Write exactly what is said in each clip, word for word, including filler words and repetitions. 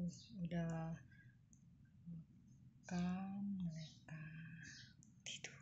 udah makan, mereka tidur.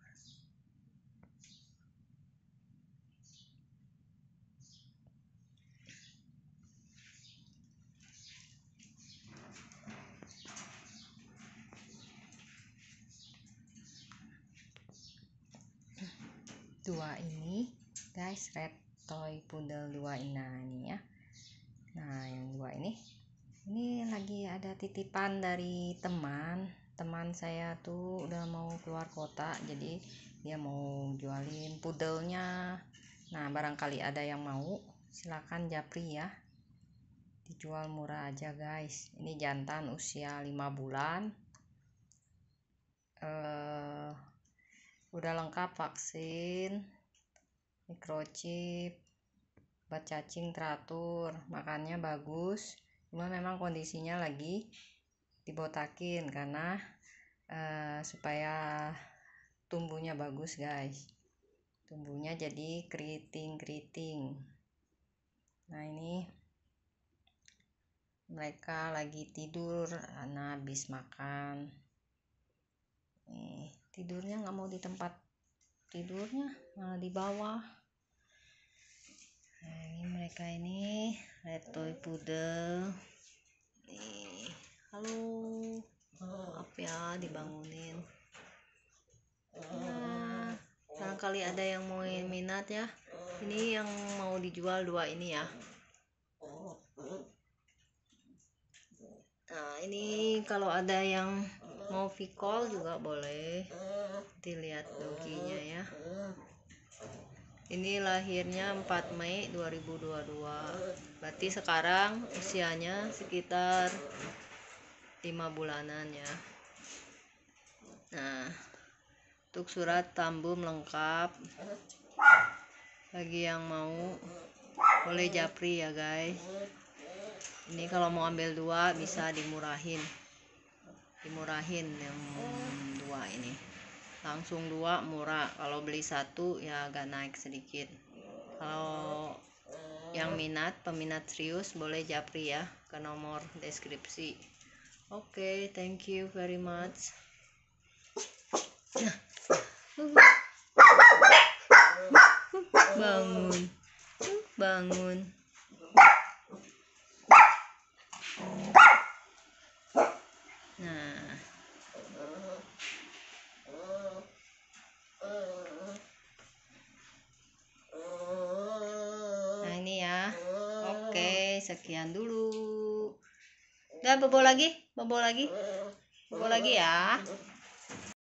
Dua ini guys, red toy poodle dua ini, nah ini ya. Nah yang dua ini ini lagi ada titipan dari teman teman saya tuh udah mau keluar kota, jadi dia mau jualin pudelnya. Nah barangkali ada yang mau, silakan japri ya, dijual murah aja guys. Ini jantan usia lima bulan, eh, udah lengkap vaksin, microchip, obat cacing teratur, makannya bagus. Cuma memang kondisinya lagi dibotakin karena uh, supaya tumbuhnya bagus guys, tumbuhnya jadi keriting-keriting. Nah ini mereka lagi tidur karena habis makan. Nih, tidurnya nggak mau di tempat tidurnya, malah di bawah. Nah, ini mereka ini red toy poodle. Nih, halo, maaf ya dibangunin. Nah, barangkali ada yang mau minat ya. Ini yang mau dijual dua ini ya. Nah ini kalau ada yang mau V-call juga boleh, dilihat loginya ya. Ini lahirnya empat Mei dua ribu dua puluh dua, berarti sekarang usianya sekitar lima bulanan ya. Nah untuk surat tambum lengkap, bagi yang mau boleh japri ya guys. Ini kalau mau ambil dua bisa dimurahin, dimurahin yang dua ini, langsung dua murah. Kalau beli satu ya agak naik sedikit. Kalau yang minat, peminat serius, boleh japri ya ke nomor deskripsi. Oke, okay, thank you very much. Bangun, bangun. Nah, nah ini ya. Oke, sekian dulu. Udah bobo lagi, bobo lagi, bobo lagi ya.